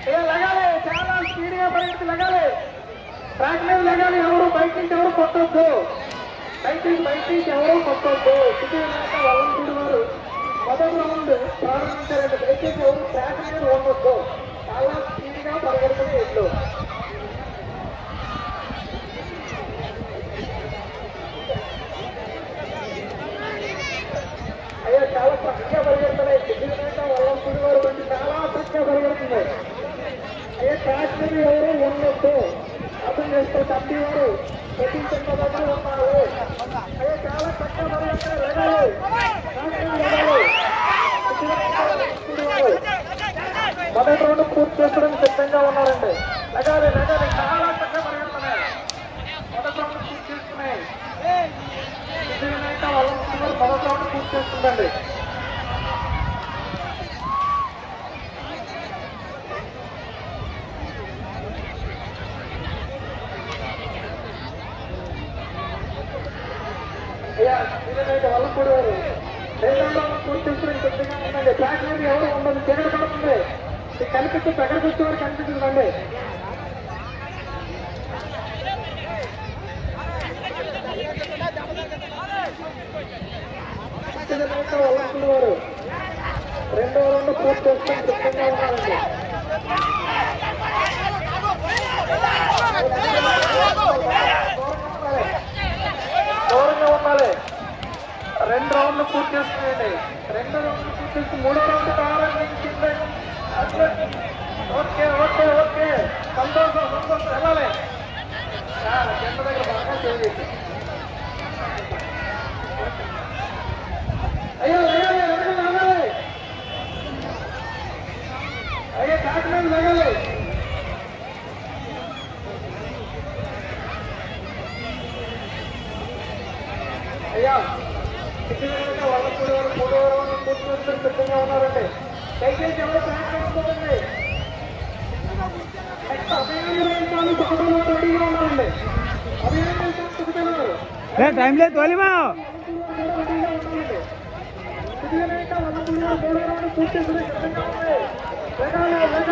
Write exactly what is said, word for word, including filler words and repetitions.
లగాలి, చాలా స్పీడ్ గా పరిగెత్తి లగాలి, ట్రాక్ మీద లగాలి. ఎవరు బయట నుంచి ఎవరు కొట్టొద్దు, బయట బయట నుంచి ఎవరు కొట్టొద్దు. సిటీ వల్లంపూడి వారు మొదటి రౌండ్ ప్రారంభించారంటే దయచేసి ఎవరు ట్రాక్ మీద ఉండొద్దు. చాలా స్పీడ్ గా పరిగెడుతుంది ఇల్లు. అయ్యా చాలా చక్కగా పరిగెడుతున్నాయి. సిటీ వల్లంపూడి వారు బండి చాలా చక్కగా పరిగెడుతున్నాయి. అయ్యా ట్రాక్ మీద ఎవరు ఉండొద్దు, అర్థం చేస్తే తప్పి వారు పెట్టించిన దగ్గర ఉన్నారు. అయ్యా చాలా చక్కగా పరిగెడుతున్నాయి. లగాలి, మొదటి రౌండ్ పూర్తి చేసుకోవడానికి సిద్ధంగా ఉన్నారండి. లగాలి లగాలి చాలా చక్కగా పరిగెడుతున్నాయి. మొదటి రౌండ్ పూర్తి చేసుకున్నాయి. మొదటి రౌండ్ పూర్తి చేసుకుందండి. అయ్యా ఇదైతే వల్లంపూడి వారు రెండో రౌండ్ పూర్తి చేసుకోవడానికి సిద్ధంగా ఉందండి. ట్రాక్ మీద ఎవరు ఉండదు, చీకటి పడుతుంది. కనిపిస్తే దగ్గరకు వచ్చే వారు కనిపిస్తుందండి. వల్లంపూడి వారు రెండో రౌండ్ పూర్తి చేసుకోవడానికి సిద్ధంగా ఉన్నారండి. దూరంగా ఉండాలి. రెండు రౌండ్లు పూర్తి చేసుకునేయండి. రెండు రౌండ్లు పూర్తి చేసి మూడో రౌండ్ ప్రారంభించింది. ఓకే ఓకే ఓకే సంతోషం సంతోషం వెళ్ళాలి. జెండ దగ్గర బాగా చేయండి. అయ్యో లగాలి లగాలి అయ్యో కాకి మీద లగాలి. అయ్యా వల్లంపూడి వారు మూడో రౌండ్ పూర్తి చేసుకుని సిద్ధంగా ఉన్నారండి. దయచేసి ఎవరు ట్రాక్ చేసుకోండి. నెక్స్ట్ అభియాన్ని వేయించాలి, ఒకటో రెడీగా ఉన్నారండి. అభియాన్ని టైం లేదు తోలిమా వల్లంపూడి వారు మూడో రౌండ్ పూర్తి చేసుకుని సిద్ధంగా ఉంది.